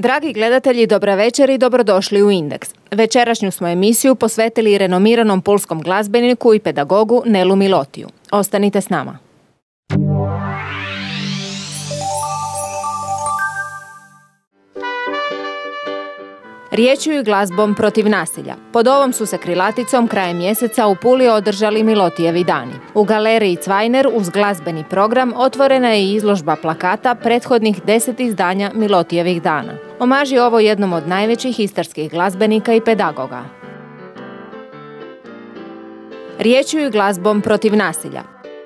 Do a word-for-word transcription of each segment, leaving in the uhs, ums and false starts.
Dragi gledatelji, dobra večer i dobrodošli u Indeks. Večerašnju smo emisiju posvetili renomiranom pulskom glazbeniku i pedagogu Nelu Milotiju. Ostanite s nama. Riječju i glazbom protiv nasilja. Pod ovom su se krilaticom krajem mjeseca u Puli održali Milotijevi dani. U galeriji Cvajner uz glazbeni program otvorena je izložba plakata prethodnih deset izdanja Milotijevih dana. Omaž je ovo jednom od najvećih istarskih glazbenika i pedagoga. Riječju i glazbom protiv nasilja.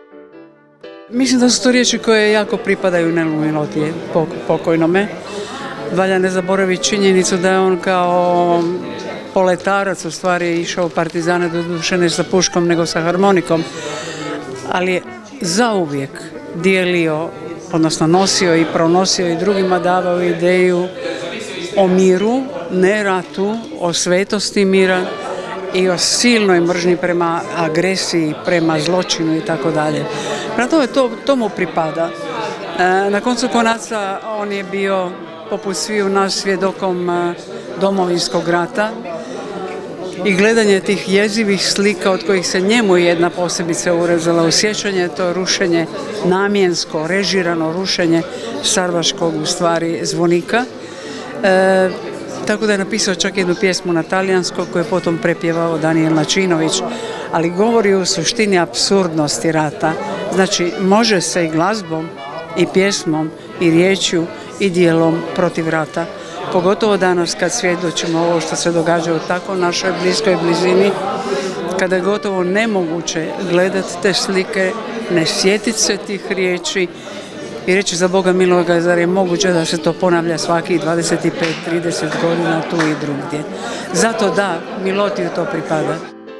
Mislim da su to riječi koje jako pripadaju Nelu Milotije, pokojnome. Valja ne zaboraviti činjenicu da je on kao poletarac u stvari išao u partizane, doduše ne sa puškom nego sa harmonikom, ali je zauvijek dijelio, odnosno nosio i pronosio i drugima davao ideju o miru, ne ratu, o svetosti mira i o silnoj mržnji prema agresiji, prema zločinu i tako dalje. Prema tome to, to mu pripada. Na koncu konaca on je bio poput sviju nas svjedokom Domovinskog rata i gledanje tih jezivih slika od kojih se njemu jedna posebice urezala u sjećanje, to je rušenje, namjensko, režirano rušenje sarvaškog u stvari zvonika. E, tako da je napisao čak jednu pjesmu na talijansko koju je potom prepjevao Danijel Načinović, ali govori u suštini apsurdnosti rata. Znači, može se i glazbom i pjesmom i riječju i dijelom protiv rata. Pogotovo danas kad svjedočimo ovo što se događa u tako našoj bliskoj blizini, kada je gotovo nemoguće gledati te slike, ne sjetiti se tih riječi i reći za Boga miloga, zar je moguće da se to ponavlja svakih dvadeset pet trideset godina tu i drugdje. Zato da, Milotiju to pripada.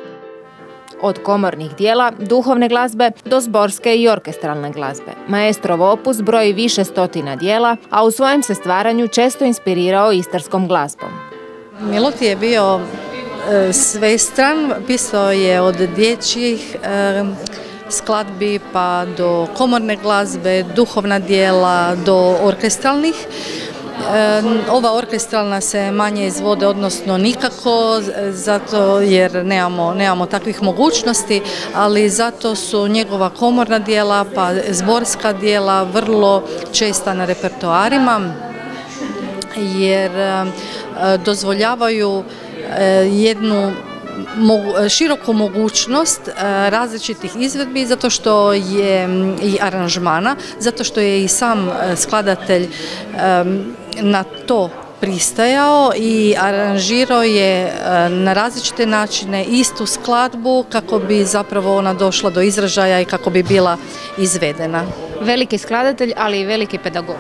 Od komornih dijela, duhovne glazbe do zborske i orkestralne glazbe. Maestrov opus broji više stotina dijela, a u svojem se stvaranju često inspirirao istarskom glazbom. Milotije je bio e, svestran, pisao je od dječjih e, skladbi pa do komorne glazbe, duhovna dijela, do orkestralnih. Ova orkestralna se manje izvode, odnosno nikako, zato jer nemamo, nemamo takvih mogućnosti, ali zato su njegova komorna dijela pa zborska dijela vrlo česta na repertoarima, jer dozvoljavaju jednu široku mogućnost različitih izvedbi, zato što je i aranžmana, zato što je i sam skladatelj na to pristajao i aranžirao je na različite načine istu skladbu kako bi zapravo ona došla do izražaja i kako bi bila izvedena. Veliki skladatelj, ali i veliki pedagog.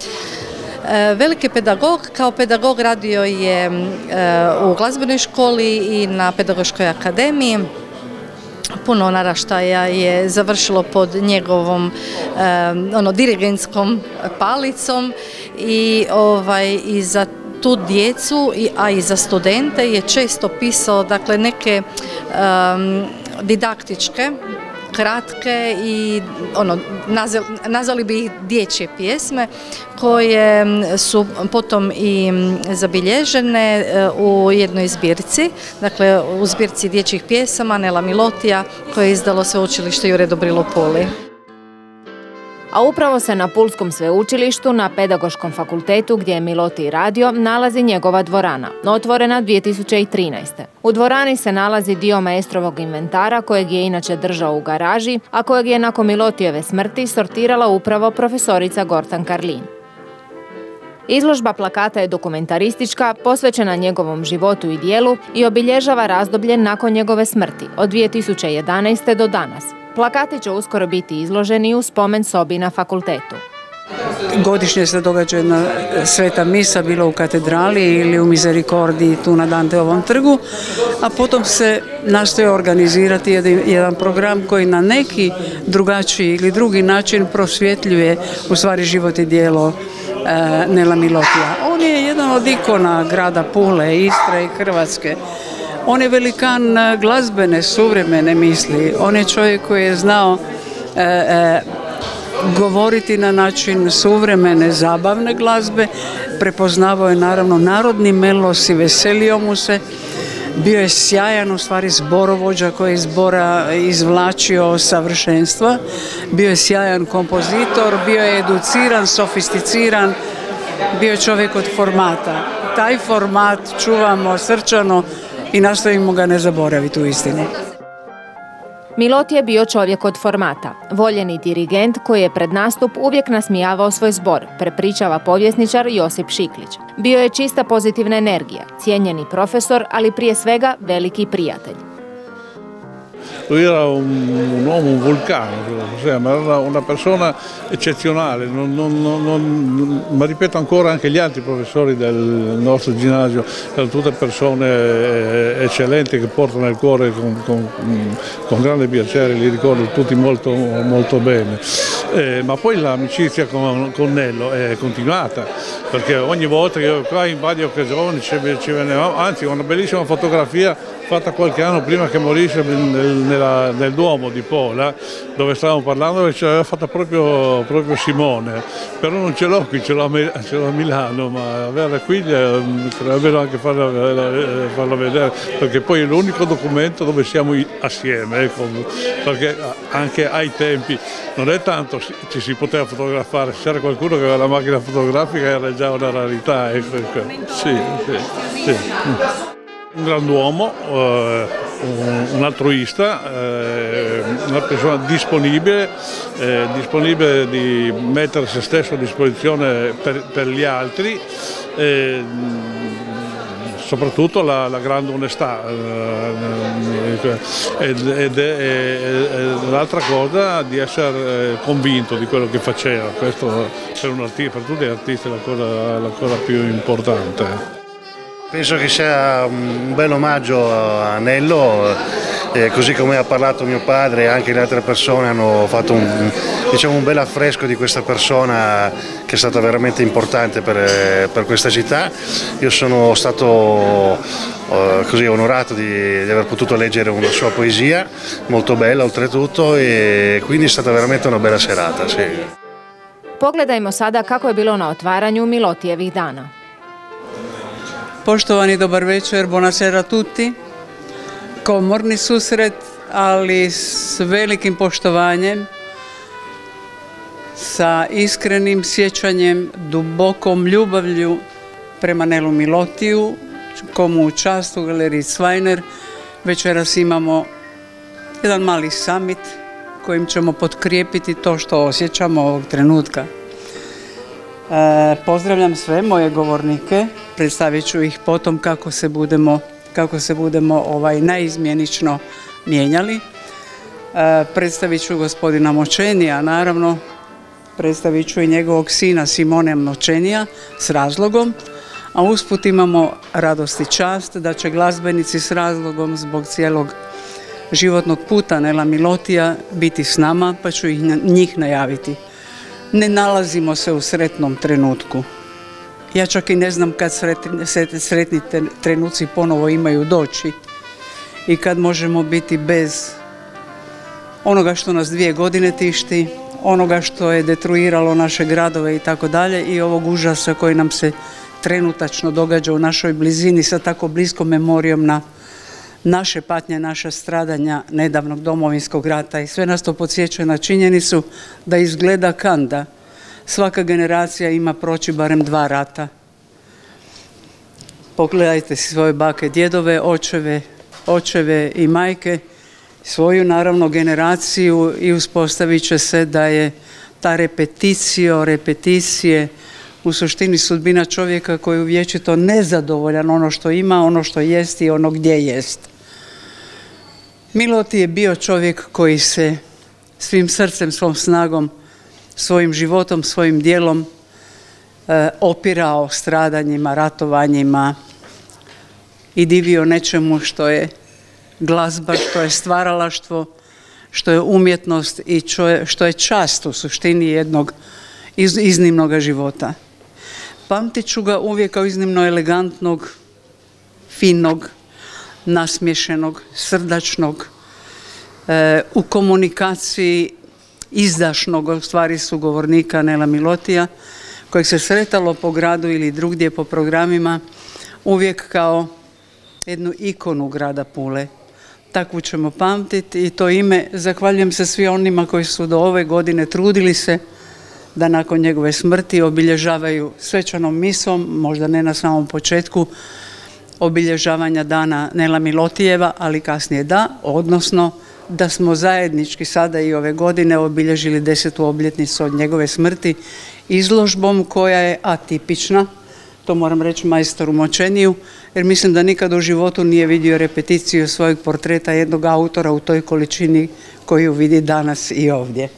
Veliki pedagog, kao pedagog radio je u glazbenoj školi i na pedagoškoj akademiji. Puno naraštaja je završilo pod njegovom ono, dirigentskom palicom i, ovaj, i za tu djecu, a i za studente je često pisao dakle, neke um, didaktičke, kratke i ono, nazvali, nazvali bi ih dječje pjesme koje su potom i zabilježene u jednoj zbirci, dakle u zbirci dječjih pjesama Nela Milotija koje je izdalo Sveučilište Jure Dobrila u Puli. A upravo se na Pulskom sveučilištu, na Pedagoškom fakultetu gdje je Milotij radio, nalazi njegova dvorana, otvorena dvije tisuće trinaeste. U dvorani se nalazi dio maestrovog inventara kojeg je inače držao u garaži, a kojeg je nakon Milotijeve smrti sortirala upravo profesorica Gortan Karlin. Izložba plakata je dokumentaristička, posvećena njegovom životu i dijelu i obilježava razdoblje nakon njegove smrti, od dvije tisuće jedanaeste do danas. Plakati će uskoro biti izloženi u spomen sobi na fakultetu. Godišnje se događa jedna sveta misa, bilo u katedrali ili u Misericordiji tu na Danteovom trgu, a potom se nastoje organizirati jedan program koji na neki drugačiji ili drugi način prosvjetljuje u stvari život i djelo e, Nela Milotija. On je jedan od ikona grada Pule, Istre i Hrvatske. On je velikan glazbene, suvremene misli. On je čovjek koji je znao e, e, govoriti na način suvremene zabavne glazbe, prepoznavao je naravno narodni melos i veselio mu se. Bio je sjajan u stvari zborovođa koji je zbora izvlačio savršenstva, bio je sjajan kompozitor, bio je educiran, sofisticiran, bio je čovjek od formata. Taj format čuvamo srčano i nastojimo ga ne zaboraviti u istinu. Miloti je bio čovjek od formata, voljeni dirigent koji je pred nastup uvijek nasmijavao svoj zbor, prepričava povjesničar Josip Šiklić. Bio je čista pozitivna energija, cijenjeni profesor, ali prije svega veliki prijatelj. Lui era un, un uomo, un vulcano, ma era una persona eccezionale, non, non, non, ma ripeto ancora anche gli altri professori del nostro ginnasio erano tutte persone eccellenti che porto nel cuore con, con, con grande piacere, li ricordo tutti molto, molto bene. Eh, ma poi l'amicizia con, con Nello è continuata, perché ogni volta che io qua in varie occasioni ci, ci venivamo, anzi una bellissima fotografia fatta qualche anno prima che morisse nel, nella, nel Duomo di Pola, dove stavamo parlando, e ce l'aveva fatta proprio, proprio Simone, però non ce l'ho qui, ce l'ho a Milano, ma averla qui sarebbe anche farla, farla vedere, perché poi è l'unico documento dove siamo assieme, ecco, perché anche ai tempi non è tanto ci si poteva fotografare, se c'era qualcuno che aveva la macchina fotografica era già una rarità, ecco. Sì, sì, sì. Un grand'uomo, eh, un, un altruista, eh, una persona disponibile, eh, disponibile di mettere se stesso a disposizione per, per gli altri, eh, soprattutto la, la grande onestà, eh, ed, ed, ed l'altra cosa di essere convinto di quello che faceva. Questo per, un artista, per tutti gli artisti è la cosa, la cosa più importante. Penso che sia un bel omaggio a Nello, eh, così come ha parlato mio padre e anche le altre persone hanno fatto un, diciamo, un bel affresco di questa persona che è stata veramente importante per, per questa città. Io sono stato eh, così onorato di, di aver potuto leggere una sua poesia, molto bella oltretutto, e quindi è stata veramente una bella serata. Sì. Pogledajmo sada kako je bilo na otvaranju Milotijevih dana. Poštovani, dobar večer, buonasera tutti. Komorni susret, ali s velikim poštovanjem, sa iskrenim sjećanjem, dubokom ljubavlju prema Nelu Milotiju, komu u čast u galeriji Cvajner. Večeras imamo jedan mali summit kojim ćemo potkrijepiti to što osjećamo ovog trenutka. E, pozdravljam sve moje govornike, predstavit ću ih potom kako se budemo, kako se budemo ovaj, naizmjenično mijenjali. E, predstavit ću gospodina Močenija, naravno, predstavit ću i njegovog sina Simone Močenija s razlogom, a usput imamo radost i čast da će glazbenici s razlogom zbog cijelog životnog puta Nela Milotija biti s nama, pa ću ih, njih najaviti. Ne nalazimo se u sretnom trenutku. Ja čak i ne znam kad sretni, sretni trenuci ponovo imaju doći i kad možemo biti bez onoga što nas dvije godine tišti, onoga što je detruiralo naše gradove i tako dalje, i ovog užasa koji nam se trenutačno događa u našoj blizini sa tako bliskom memorijom na naše patnje, naša stradanja nedavnog Domovinskog rata, i sve nas to podsjeća na činjenicu da izgleda kanda svaka generacija ima proći barem dva rata. Pogledajte si svoje bake, djedove, očeve, očeve i majke, svoju naravno generaciju, i uspostavit će se da je ta repeticio, repeticije u suštini sudbina čovjeka koji je vječito nezadovoljan ono što ima, ono što jest i ono gdje jest. Miloti je bio čovjek koji se svim srcem, svom snagom, svojim životom, svojim djelom e, opirao stradanjima, ratovanjima i divio nečemu što je glazba, što je stvaralaštvo, što je umjetnost i što je čast u suštini jednog iz, iznimnog života. Pamtit ću ga uvijek kao iznimno elegantnog, finog, nasmješenog, srdačnog, e, u komunikaciji izdašnog u stvari sugovornika Nela Milotija, kojeg se sretalo po gradu ili drugdje po programima, uvijek kao jednu ikonu grada Pule. Takvu ćemo pamtiti i to ime zahvaljujem se svi onima koji su do ove godine trudili se da nakon njegove smrti obilježavaju svečanom misom, možda ne na samom početku obilježavanja dana Nela Milotijeva, ali kasnije da, odnosno da smo zajednički sada i ove godine obilježili desetu obljetnicu od njegove smrti izložbom koja je atipična, to moram reći majstoru Močeniju, jer mislim da nikad u životu nije vidio repeticiju svojeg portreta jednog autora u toj količini koju vidi danas i ovdje. E,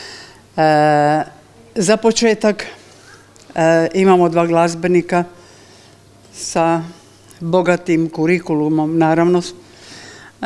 za početak e, imamo dva glazbenika sa bogatim kurikulumom, naravno, e,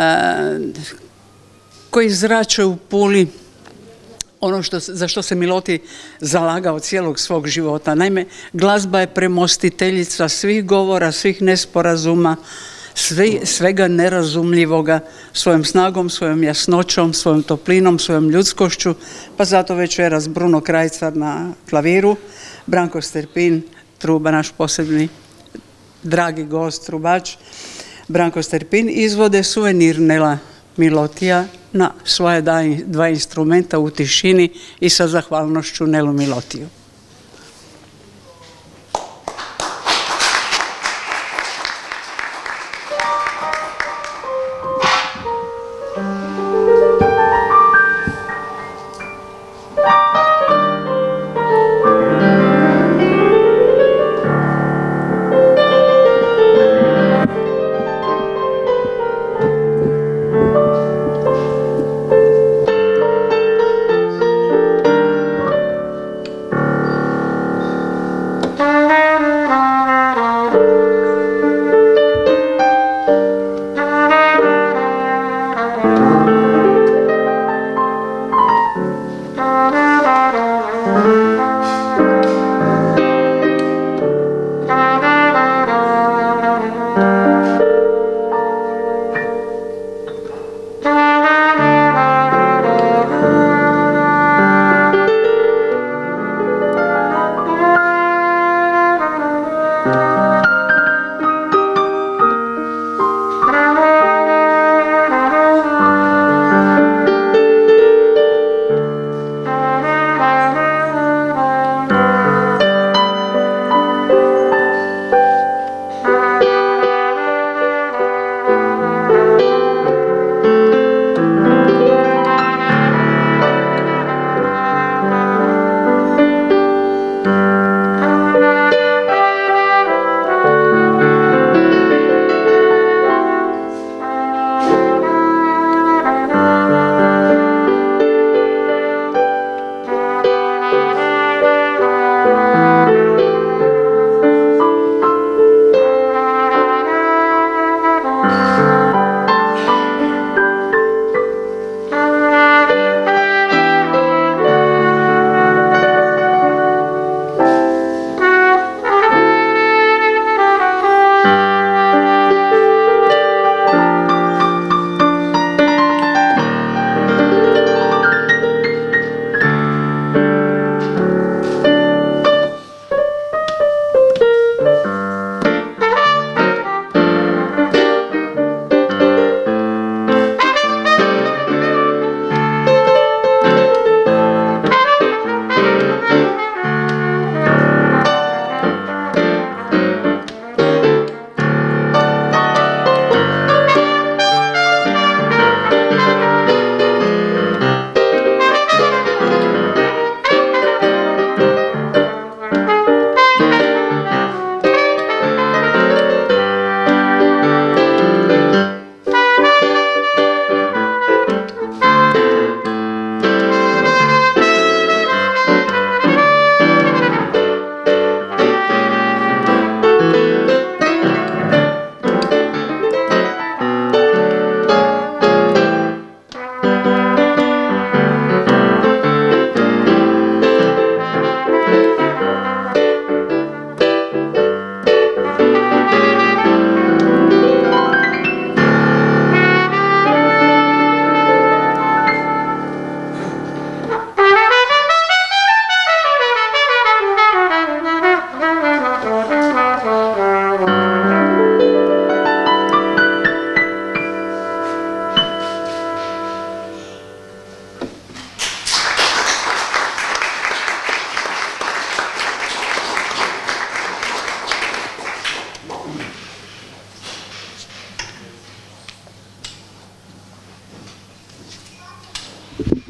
koji zrače u Puli ono što, za što se Miloti zalagao cijelog svog života. Naime, glazba je premostiteljica svih govora, svih nesporazuma, sve, svega nerazumljivoga, svojom snagom, svojom jasnoćom, svojom toplinom, svojom ljudskošću, pa zato večeras Bruno Krajcar na klaviru, Branko Sterpin, truba, naš posebni dragi gost, trubač, Branko Sterpin, izvode suvenir Nela Milotija na svoje dva instrumenta u tišini i sa zahvalnošću Nelu Milotiju. Thank you.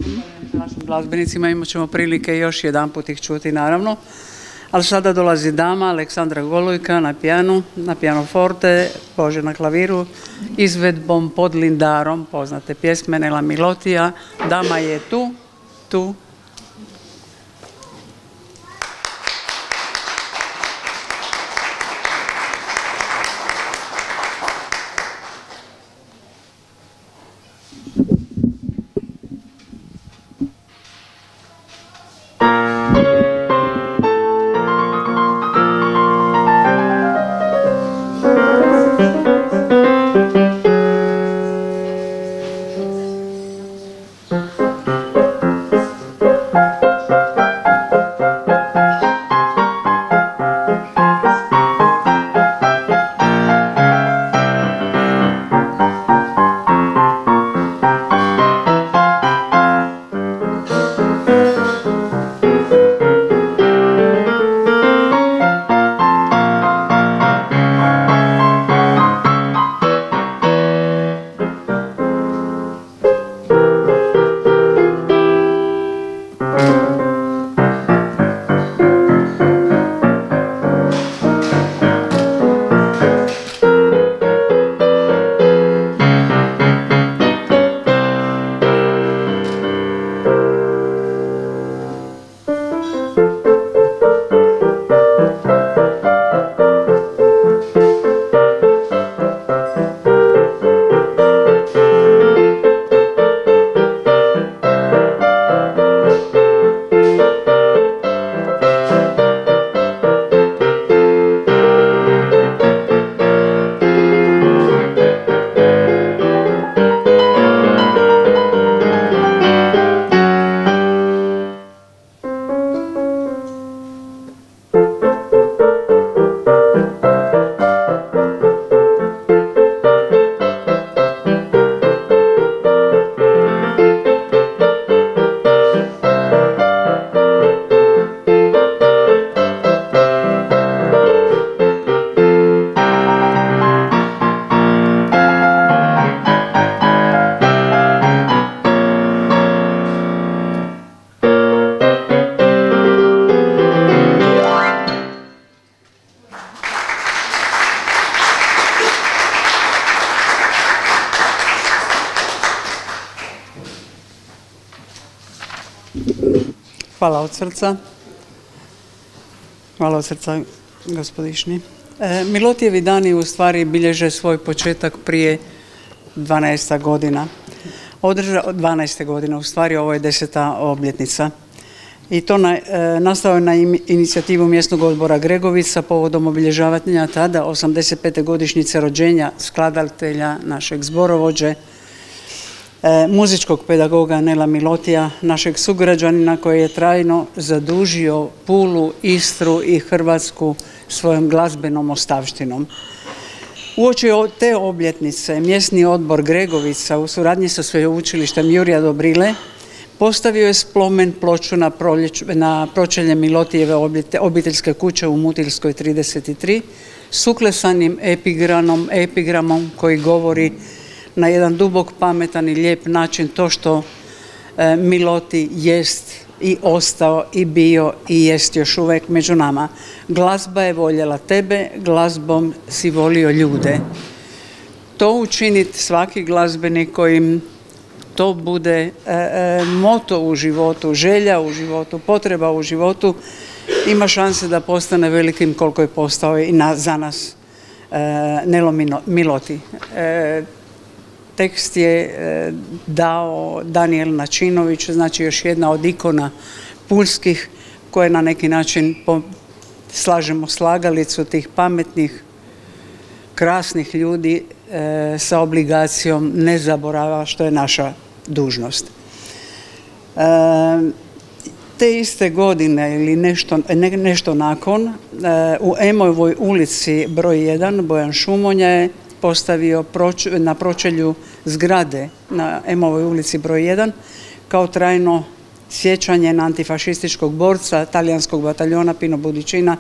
Našim glazbenicima imat ćemo prilike još jedan put ih čuti, naravno. Ali sada dolazi dama Aleksandra Golojka na pijanu, na pianoforte, Bože na klaviru, izvedbom Pod lindarom, poznate pjesme Nela Milotija. Dama je tu, tu. Hvala od srca. Hvala od srca, gospodišnji. E, Milotijevi dani u stvari bilježe svoj početak prije dvanaest godina. Održa, dvanaest godina, u stvari ovo je deseta obljetnica. I to na, e, nastao je na inicijativu mjesnog odbora Gregovica povodom obilježavanja tada osamdeset pete godišnjice rođenja skladatelja, našeg zborovođe, e, muzičkog pedagoga Nela Milotija, našeg sugrađanina koji je trajno zadužio Pulu, Istru i Hrvatsku svojom glazbenom ostavštinom. Uoči te obljetnice mjesni odbor Gregovica u suradnji sa sveučilištem Jurija Dobrile postavio je spomen ploču na, proljeć, na pročelje Milotijeve obiteljske kuće u Mutilskoj trideset tri s uklesanim epigramom, epigramom koji govori na jedan dubok, pametan i lijep način to što e, Miloti jest i ostao i bio i jest još uvijek među nama. Glazba je voljela tebe, glazbom si volio ljude. To učiniti svaki glazbenik kojim to bude e, e, moto u životu, želja u životu, potreba u životu, ima šanse da postane velikim koliko je postao i na, za nas e, Nelo Miloti. E, tekst je e, dao Danijel Načinović, znači još jedna od ikona pulskih koje na neki način po, slažemo slagalicu tih pametnih, krasnih ljudi e, sa obligacijom ne zaborava što je naša dužnost. E, te iste godine ili nešto, ne, nešto nakon e, u Emojevoj ulici broj jedan Bojan Šumonja je postavio proč, na pročelju zgrade na Emojevoj ulici broj jedan kao trajno sjećanje na antifašističkog borca talijanskog bataljona Pino Budičina,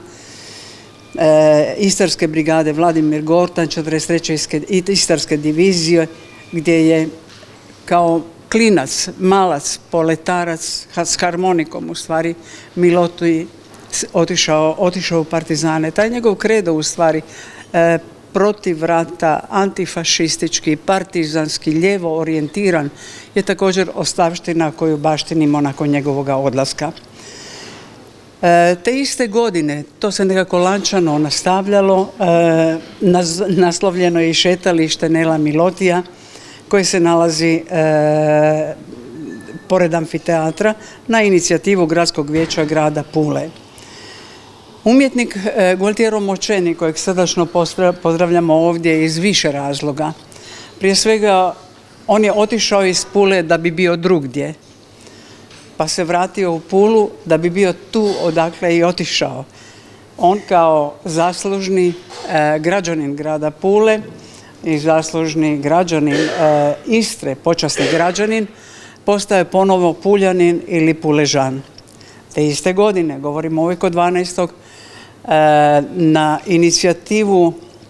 e, Istarske brigade Vladimir Gortan, četrdeset treće Istarske divizije, gdje je kao klinac, malac, poletarac s harmonikom, u stvari Miloti otišao, otišao u partizane. Taj njegov kredo u stvari e, protiv rata, antifašistički, partizanski, lijevo orijentiran je također ostavština koju baštinimo nakon njegovog odlaska. E, te iste godine, to se nekako lančano nastavljalo, e, naz, naslovljeno je i šetalište Nela Milotija koje se nalazi e, pored amfiteatra na inicijativu Gradskog vijeća grada Pule. Umjetnik e, Gualtiero Moceni, kojeg srdačno pozdravljamo ovdje iz više razloga. Prije svega, on je otišao iz Pule da bi bio drugdje, pa se vratio u Pulu da bi bio tu odakle i otišao. On kao zaslužni e, građanin grada Pule i zaslužni građanin e, Istre, počasni građanin, postaje ponovo Puljanin ili Puležan. Te iste godine, govorimo uvijek od dvanaestog na inicijativu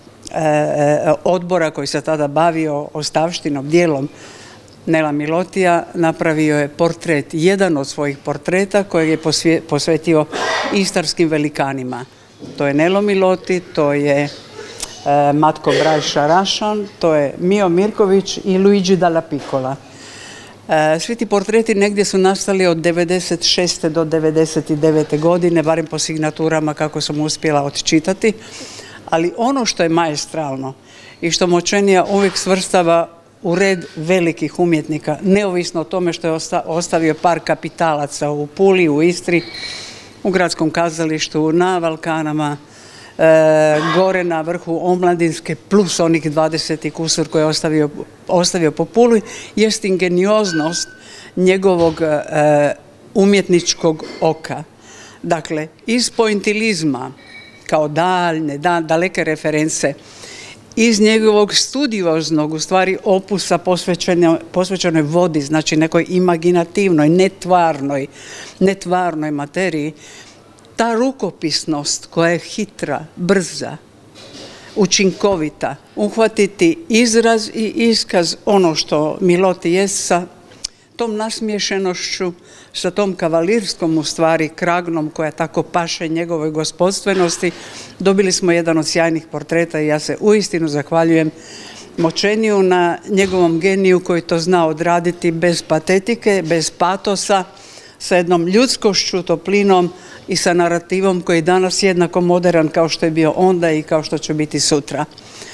odbora koji se tada bavio ostavštinom, dijelom Nela Milotija, napravio je portret, jedan od svojih portreta kojeg je posvetio istarskim velikanima. To je Nelo Miloti, to je Matko Braj Šarašan, to je Mio Mirković i Luigi Dalla Piccola. Svi ti portreti negdje su nastali od devedeset šeste do devedeset devete godine, barem po signaturama kako sam uspjela odčitati, ali ono što je maestralno i što Mocenija uvijek svrstava u red velikih umjetnika, neovisno o tome što je ostavio par kapitalaca u Puli, u Istri, u Gradskom kazalištu, na Valkanama, E, gore na vrhu Omladinske, plus onih dvadeset i kusur koje je ostavio, ostavio po Puli, jest ingenioznost njegovog e, umjetničkog oka. Dakle, iz pointilizma, kao daljne, da, daleke reference, iz njegovog studioznog, u stvari, opusa posvećenoj, posvećenoj vodi, znači nekoj imaginativnoj, netvarnoj, netvarnoj materiji, ta rukopisnost koja je hitra, brza, učinkovita, uhvatiti izraz i iskaz ono što Miloti jest sa tom nasmiješenošću, sa tom kavalirskom u stvari kragnom koja tako paše njegovoj gospodstvenosti, dobili smo jedan od sjajnih portreta i ja se uistinu zahvaljujem Moceniju na njegovom geniju koji to zna odraditi bez patetike, bez patosa, sa jednom ljudskošću, toplinom i sa narativom koji je danas jednako modern kao što je bio onda i kao što će biti sutra.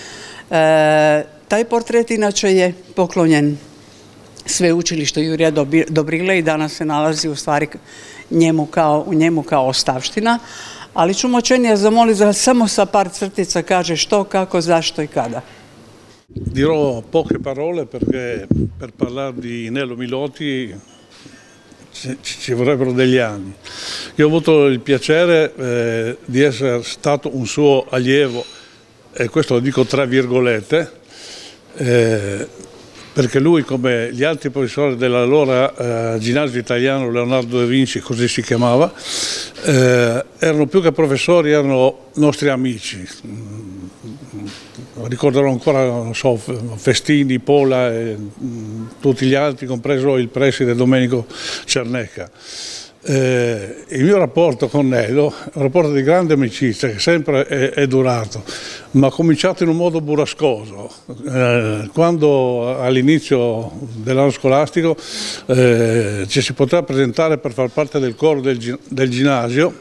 E, taj portret inače je poklonjen sveučilištu Jurija Dobrile i danas se nalazi u stvari njemu kao, u njemu kao ostavština, ali ću Mocenija zamoliti da samo sa par crtica kaže što, kako, zašto i kada. Dirò poche parole perché per parlare di Nelo Miloti ci vorrebbero degli anni. Io ho avuto il piacere eh, di essere stato un suo allievo, e questo lo dico tra virgolette, eh, perché lui, come gli altri professori dell'allora eh, ginnasio italiano Leonardo da Vinci, così si chiamava, eh, erano più che professori, erano nostri amici. Ricorderò ancora, non so, Festini, Pola e mh, tutti gli altri, compreso il preside Domenico Cernecca. Eh, il mio rapporto con Nelo è un rapporto di grande amicizia che sempre è, è durato, ma ha cominciato in un modo burrascoso. Eh, quando all'inizio dell'anno scolastico eh, ci si poteva presentare per far parte del coro del, del ginnasio,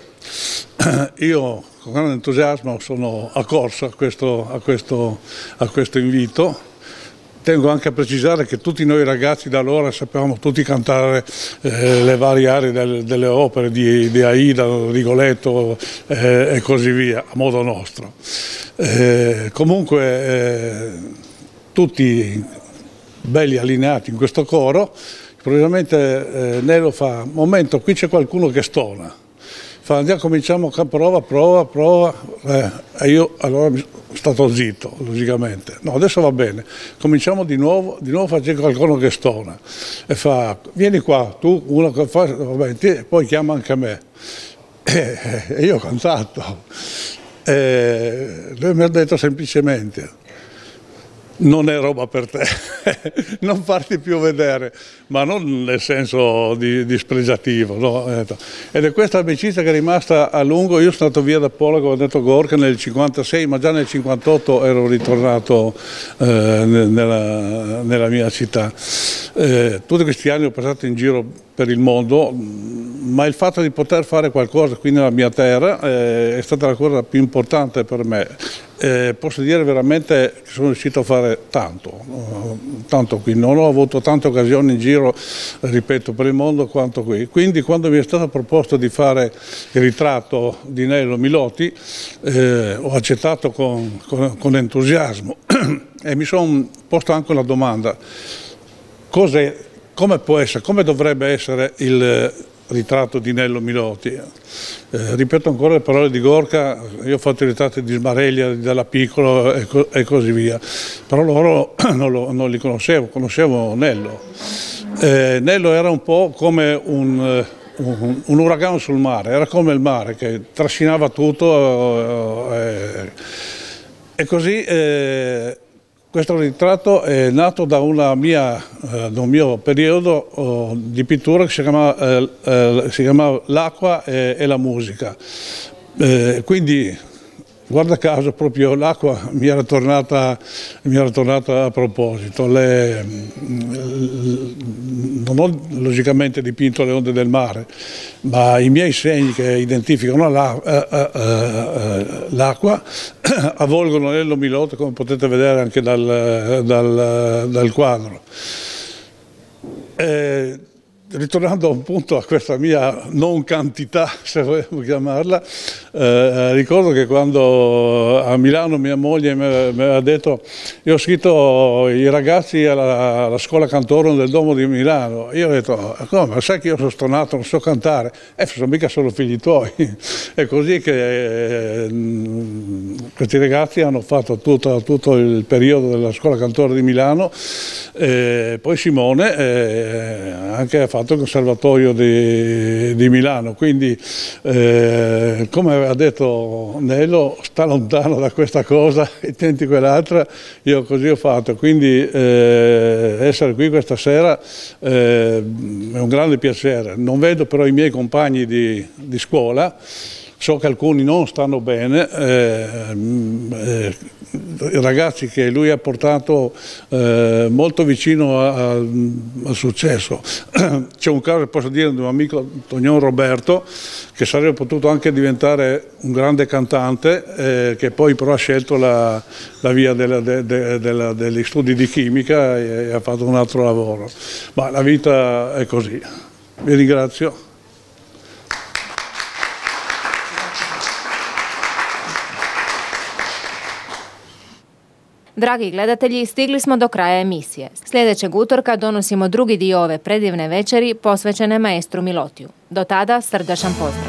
io con grande entusiasmo sono accorso a questo, a questo, a questo invito. Tengo anche a precisare che tutti noi ragazzi da allora sapevamo tutti cantare eh, le varie aree del, delle opere di, di Aida, Rigoletto eh, e così via, a modo nostro. Eh, comunque eh, tutti belli allineati in questo coro, improvvisamente eh, Nelo fa: momento, qui c'è qualcuno che stona. Fa, andiamo, cominciamo, prova, prova, prova, eh, e io allora sono stato zitto, logicamente. No, adesso va bene, cominciamo di nuovo, di nuovo c'è qualcuno che stona. E fa: vieni qua, tu, uno che fa, va bene, ti, poi chiama anche me. E, e io ho cantato. E lui mi ha detto semplicemente: non è roba per te, non farti più vedere, ma non nel senso di, dispregiativo, no? Ed è questa amicizia che è rimasta a lungo. Io sono andato via da Polo, come ho detto, Gorka nel cinquantasei, ma già nel cinquantotto ero ritornato eh, nella, nella mia città. Eh, tutti questi anni ho passato in giro per il mondo, ma il fatto di poter fare qualcosa qui nella mia terra eh, è stata la cosa più importante per me. Eh, posso dire veramente che sono riuscito a fare tanto, tanto qui, non ho avuto tante occasioni in giro, ripeto, per il mondo quanto qui. Quindi quando mi è stato proposto di fare il ritratto di Nello Milotti eh, ho accettato con, con, con entusiasmo e mi sono posto anche una domanda: cos'è, come può essere, come dovrebbe essere il ritratto di Nello Milotti? Eh, ripeto ancora le parole di Gorka: io ho fatto i ritratti di Smareglia, di Della Piccolo e, co e così via, però loro non, lo, non li conoscevo, conoscevo Nello. Eh, Nello era un po' come un, un, un uragano sul mare, era come il mare che trascinava tutto eh, e così eh, questo ritratto è nato da, una mia, eh, da un mio periodo oh, di pittura che si chiamava, eh, eh, si chiamava L'acqua e, e la musica. Eh, quindi, guarda caso, proprio l'acqua mi era tornata, mi era tornata a proposito. Le, non ho logicamente dipinto le onde del mare, ma i miei segni che identificano l'acqua avvolgono Nello Milotti, come potete vedere anche dal, dal, dal quadro. E, ritornando appunto a questa mia non cantità, se vogliamo chiamarla, eh, ricordo che quando a Milano mia moglie mi aveva detto: io ho scritto i ragazzi alla, alla scuola Cantoro del Duomo di Milano. Io ho detto: come, ma sai che io sono stonato, non so cantare? Eh, sono mica solo figli tuoi. È così che eh, questi ragazzi hanno fatto tutto, tutto il periodo della scuola Cantoro di Milano. Eh, poi Simone eh, anche ha fatto il conservatorio di, di Milano, quindi eh, come aveva detto Nello, sta lontano da questa cosa e tenti quell'altra, io così ho fatto. Quindi eh, essere qui questa sera eh, è un grande piacere. Non vedo però i miei compagni di, di scuola. So che alcuni non stanno bene, eh, eh, ragazzi che lui ha portato eh, molto vicino a, a, al successo. C'è un caso, posso dire, di un amico, Tognon Roberto, che sarebbe potuto anche diventare un grande cantante, eh, che poi però ha scelto la, la via della, de, de, della, degli studi di chimica e, e ha fatto un altro lavoro. Ma la vita è così. Vi ringrazio. Dragi gledatelji, stigli smo do kraja emisije. Sljedećeg utorka donosimo drugi dio ove predivne večeri posvećene maestru Milotiju. Do tada, srdačan pozdrav!